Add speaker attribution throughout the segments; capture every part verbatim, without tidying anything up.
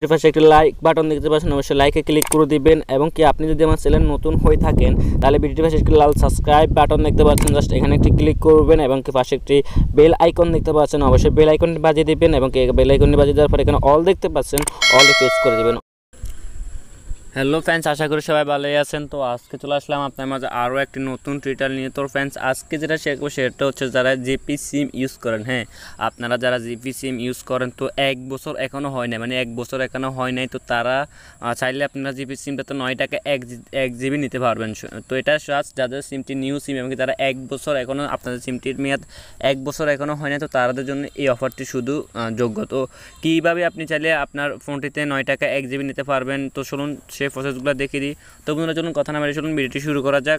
Speaker 1: পাশে একটি like button দেখতে পাচ্ছেন, অবশ্যই লাইকে ক্লিক করে দিবেন। এবং কি আপনি যদি আমার চ্যানেল নতুন হয়ে থাকেন তাহলে ভিডিওটির পাশে একটি লাল সাবস্ক্রাইব বাটন দেখতে পাচ্ছেন, জাস্ট এখানে একটি ক্লিক করবেন এবং কি পাশে একটি বেল আইকন দেখতে পাচ্ছেন, অবশ্যই বেল আইকনটি বাজিয়ে দিবেন। এবং কি বেল আইকনটি বাজিয়ে দেওয়ার পর এখানে অল দেখতে পাচ্ছেন, অলে প্রেস করে দিবেন। হ্যালো ফ্রেন্ডস, আশা করি সবাই ভালোই আছেন। তো আজকে চলে আসলাম আপনার মাঝে আরও একটি নতুন টিউটোরিয়াল নিয়ে। তো ফ্রেন্ডস, আজকে যেটা শেখাবো সেটা হচ্ছে যারা জিপি সিম ইউজ করেন, হ্যাঁ আপনারা যারা জিপি সিম ইউজ করেন তো এক বছর এখনও হয় নাই, মানে এক বছর এখনও হয় নাই, তো তারা চাইলে আপনারা জিপি সিমটা তো নয় টাকা এক এক জিবি নিতে পারবেন। তো এটা জাস্ট যাদের সিমটি নিউ সিম এবং যারা এক বছর এখনও আপনাদের সিমটির মেয়াদ এক বছর এখনও হয় না, তো তাদের জন্য এই অফারটি শুধু যোগ্য। তো কীভাবে আপনি চাইলে আপনার ফোনটিতে নয় টাকা এক জিবি নিতে পারবেন, তো শুনুন সেই প্রসেসগুলো দেখিয়ে দিই। তো বন্ধুরা চলুন কথা না বাড়িয়ে চলুন ভিডিওটি শুরু করা যাক।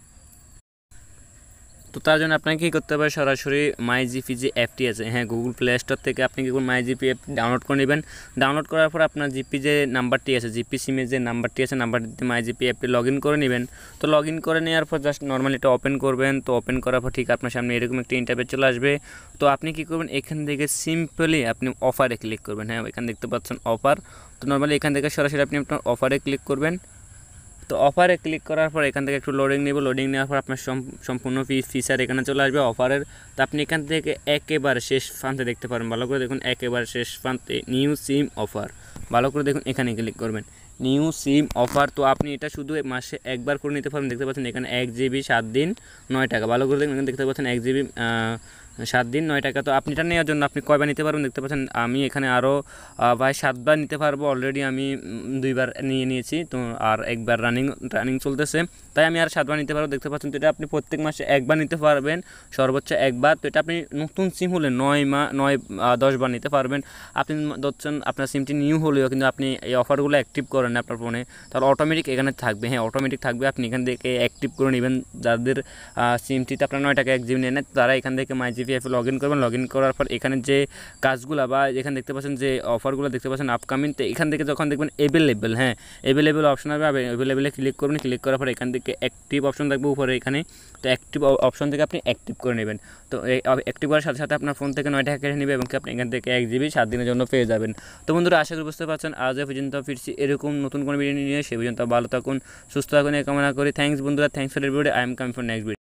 Speaker 1: তো তার জন্য আপনাকে কী করতে হবে, সরাসরি মাই জিপি যে অ্যাপটি আছে, হ্যাঁ গুগল প্লে স্টোর থেকে আপনি কি মাই জিপি অ্যাপ ডাউনলোড করে নেবেন। ডাউনলোড করার পর আপনার জিপি যে নাম্বারটি আছে, জিপি সিমের যে নাম্বারটি আছে, নাম্বারটিতে মাই জিপি অ্যাপটি লগ ইন করে নেবেন। তো লগ ইন করে নেওয়ার পর জাস্ট নর্মালি এটা ওপেন করবেন। তো ওপেন করার পর ঠিক আপনার সামনে এরকম একটি ইন্টারফেস চলে আসবে। তো আপনি কী করবেন, এখান থেকে সিম্পলি আপনি অফারে ক্লিক করবেন। হ্যাঁ এখানে দেখতে পাচ্ছেন অফার। তো নর্মালি এখান থেকে সরাসরি আপনি আপনার অফারে ক্লিক করবেন। তো অফারে ক্লিক করার পর এখান থেকে একটু লোডিং নেব। লোডিং নেওয়ার পর আপনার সম্পূর্ণ ফিচার এখানে চলে আসবে অফারের। তো আপনি এখান থেকে একেবারে শেষ প্রান্তে দেখতে পারেন, ভালো করে দেখুন, একেবারে শেষ প্রান্তে নিউ সিম অফার, ভালো করে দেখুন, এখানে ক্লিক করবেন নিউ সিম অফার। তো আপনি এটা শুধু মাসে একবার করে নিতে পারবেন। দেখতে পাচ্ছেন এখানে এক জিবি সাত দিন নয় টাকা, ভালো করে দেখুন, এখানে দেখতে পাচ্ছেন এক জিবি সাত দিন নয় টাকা। তো আপনি এটা নেওয়ার জন্য আপনি কয়বার নিতে পারবেন, দেখতে পাচ্ছেন আমি এখানে আরও ভাই সাতবার নিতে পারবো। অলরেডি আমি দুইবার নিয়ে নিয়েছি, তো আর একবার রানিং রানিং চলতেছে, তাই আমি আর সাতবার নিতে পারবো। দেখতে পাচ্ছেন তো এটা আপনি প্রত্যেক মাসে একবার নিতে পারবেন, সর্বোচ্চ একবার। তো এটা আপনি নতুন সিম হলে নয় মা নয় দশবার নিতে পারবেন। আপনি ধরছেন আপনার সিমটি নিউ হলেও কিন্তু আপনি এই অফারগুলো অ্যাক্টিভ করেন আপনার ফোনে, তাহলে অটোমেটিক এখানে থাকবে, হ্যাঁ অটোমেটিক থাকবে। আপনি এখান থেকে অ্যাক্টিভ করে নেবেন। যাদের সিমটিতে আপনার নয় টাকা এক জিবি নেন তারা এখান থেকে মাই জিপি অ্যাপে লগ ইন করবেন। লগ ইন করার পর এখানে যে কাজগুলো বা এখানে দেখতে পাচ্ছেন যে অফারগুলো দেখতে পাচ্ছেন আপকামিং, তো এখান থেকে যখন দেখবেন অ্যাভেলেবেল, হ্যাঁ অ্যাভেলেবেল অপশন হবে, অ্যাভেলেবেলে ক্লিক করবেন। ক্লিক করার পর এখান থেকে অ্যাক্টিভ অপশন থাকবে উপরে, এখানে তো অ্যাক্টিভ অপশন থেকে আপনি অ্যাক্টিভ করে নেবেন। তো অ্যাক্টিভ করার সাথে সাথে আপনার ফোন থেকে নয় টাকা কেটে নেবে এবং আপনি এখান থেকে এক জিবি সাত দিনের জন্য পেয়ে যাবেন। তো বন্ধুরা আশা করি বুঝতে পারছেন, আজ এ পর্যন্ত ফিরছি এরকম নতুন কোনো ভিডিও নিয়ে। সে পর্যন্ত ভালো থাকুন, সুস্থ থাকুন এই কামনা করি। থ্যাংকস বন্ধুরা, thanks for everybody. I am coming for next video.